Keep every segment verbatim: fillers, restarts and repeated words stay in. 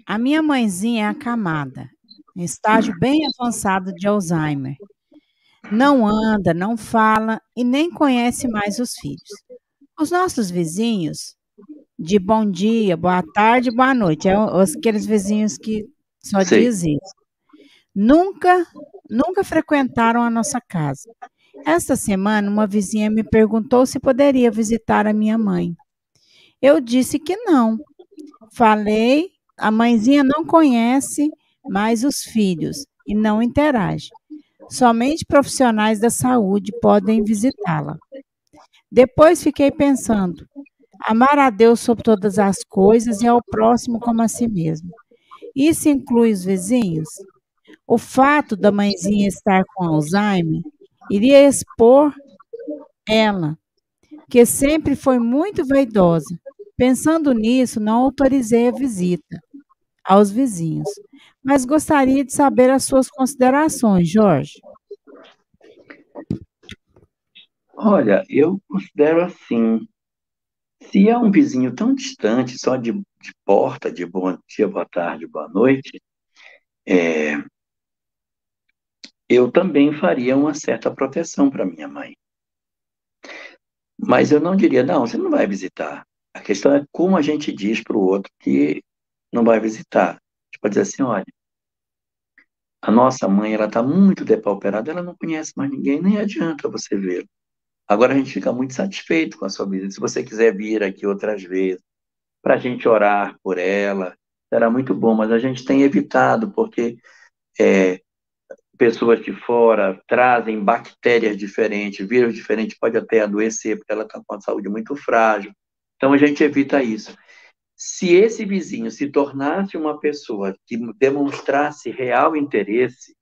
A minha mãezinha é acamada, em estágio bem avançado de Alzheimer. Não anda, não fala e nem conhece mais os filhos. Os nossos vizinhos, de bom dia, boa tarde, boa noite, é o- os- aqueles vizinhos que só Sei. diz isso. Nunca, nunca frequentaram a nossa casa. Esta semana, uma vizinha me perguntou se poderia visitar a minha mãe. Eu disse que não. Falei, a mãezinha não conhece mais os filhos e não interage. Somente profissionais da saúde podem visitá-la. Depois fiquei pensando: amar a Deus sobre todas as coisas e ao próximo como a si mesmo. Isso inclui os vizinhos? O fato da mãezinha estar com Alzheimer iria expor ela, que sempre foi muito vaidosa. Pensando nisso, não autorizei a visita aos vizinhos, mas gostaria de saber as suas considerações, Jorge. Olha, eu considero assim, se é um vizinho tão distante, só de, de porta, de bom dia, boa tarde, boa noite, é, eu também faria uma certa proteção para minha mãe. Mas eu não diria, não, você não vai visitar. A questão é como a gente diz para o outro que não vai visitar. A gente pode dizer assim, olha, a nossa mãe, ela está muito depauperada, ela não conhece mais ninguém, nem adianta você ver. Agora a gente fica muito satisfeito com a sua visita. Se você quiser vir aqui outras vezes, para a gente orar por ela, será muito bom, mas a gente tem evitado, porque é, pessoas de fora trazem bactérias diferentes, vírus diferentes, pode até adoecer, porque ela está com a saúde muito frágil. Então a gente evita isso. Se esse vizinho se tornasse uma pessoa que demonstrasse real interesse,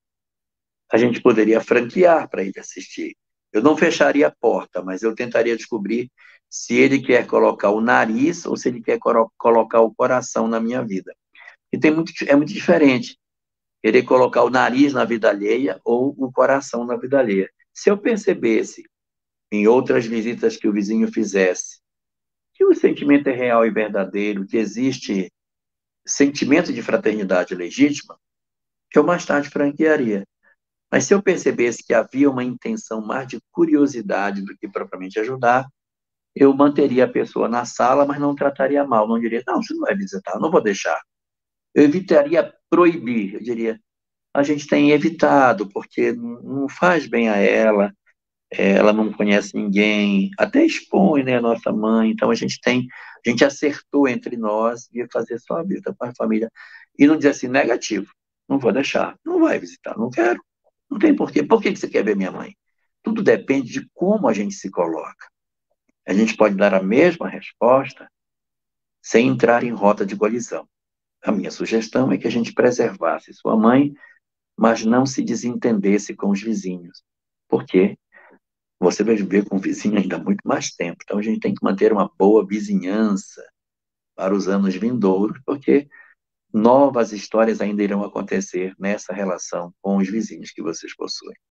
a gente poderia franquear para ele assistir. Eu não fecharia a porta, mas eu tentaria descobrir se ele quer colocar o nariz ou se ele quer colocar o coração na minha vida. E tem muito, é muito diferente querer colocar o nariz na vida alheia ou o coração na vida alheia. Se eu percebesse em outras visitas que o vizinho fizesse que o sentimento é real e verdadeiro, que existe sentimento de fraternidade legítima, que eu mais tarde franquearia. Mas se eu percebesse que havia uma intenção mais de curiosidade do que propriamente ajudar, eu manteria a pessoa na sala, mas não trataria mal, não diria, não, você não vai visitar, não vou deixar. Eu evitaria proibir, eu diria, a gente tem evitado, porque não faz bem a ela, ela não conhece ninguém, até expõe, né, a nossa mãe, então a gente tem, a gente acertou entre nós de fazer só a visita para a família, e não dizer assim, negativo, não vou deixar, não vai visitar, não quero, não tem porquê, por que você quer ver minha mãe? Tudo depende de como a gente se coloca. A gente pode dar a mesma resposta sem entrar em rota de colisão. A minha sugestão é que a gente preservasse sua mãe, mas não se desentendesse com os vizinhos, porque você vai viver com o vizinho ainda muito mais tempo. Então a gente tem que manter uma boa vizinhança para os anos vindouros, porque novas histórias ainda irão acontecer nessa relação com os vizinhos que vocês possuem.